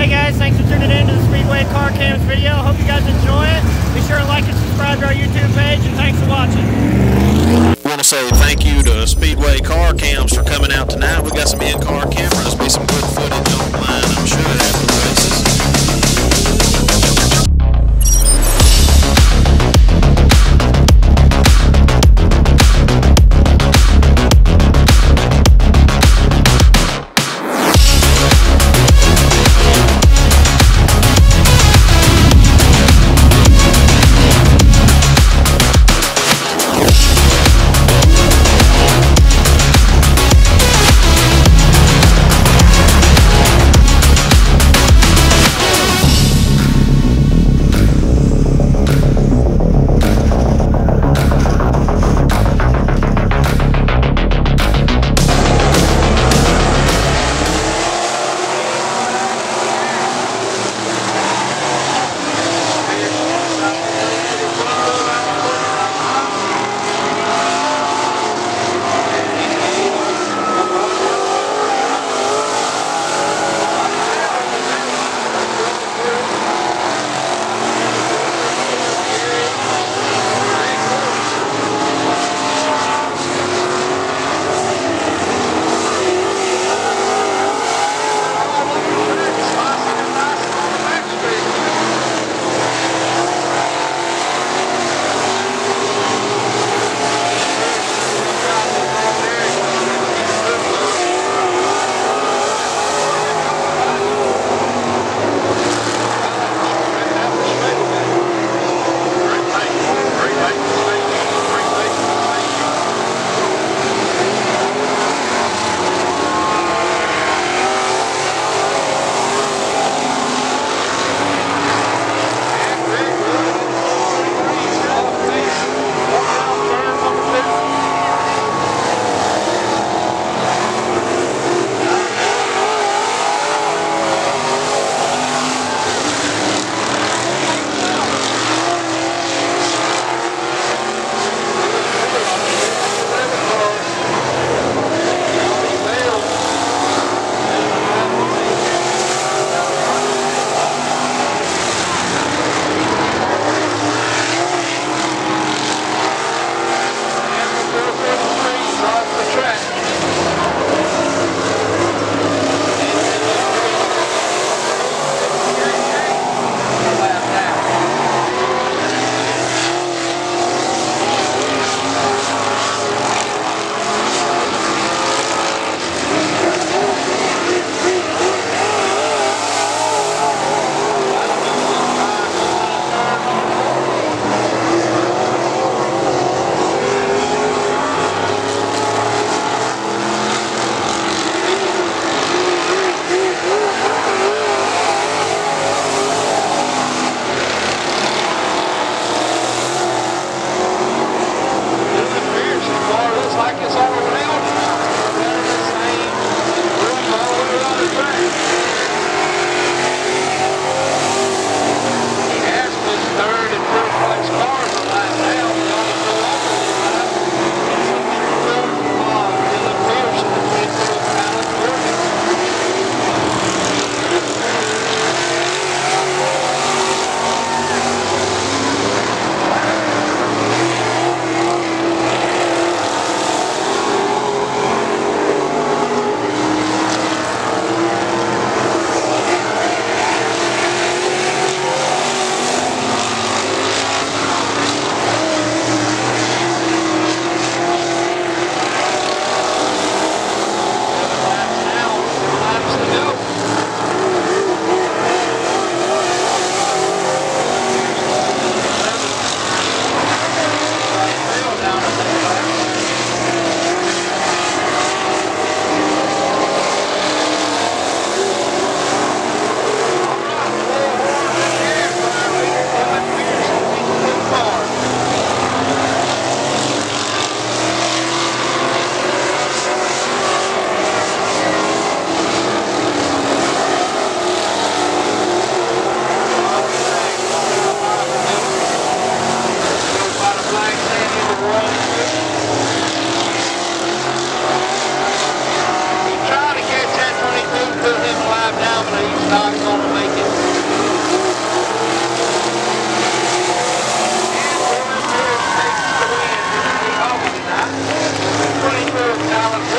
Hey guys, thanks for tuning in to the Speedway Car Cams video. Hope you guys enjoy it. Be sure to like and subscribe to our YouTube page, and thanks for watching. I want to say thank you to Speedway Car Cams for coming out tonight. We got some in-car cameras. Be some good footage online, I'm sure, after the races.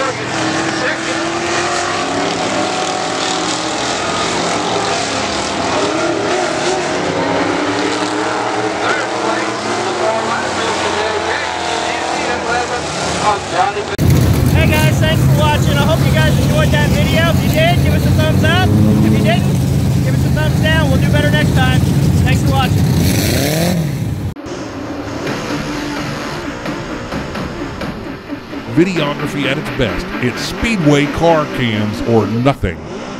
Hey guys, thanks for watching. I hope you guys enjoyed that video. If you did, give us a thumbs up. If you didn't, give us a thumbs down. We'll do better next time. Thanks for watching. Videography at its best. It's Speedway car cams or nothing.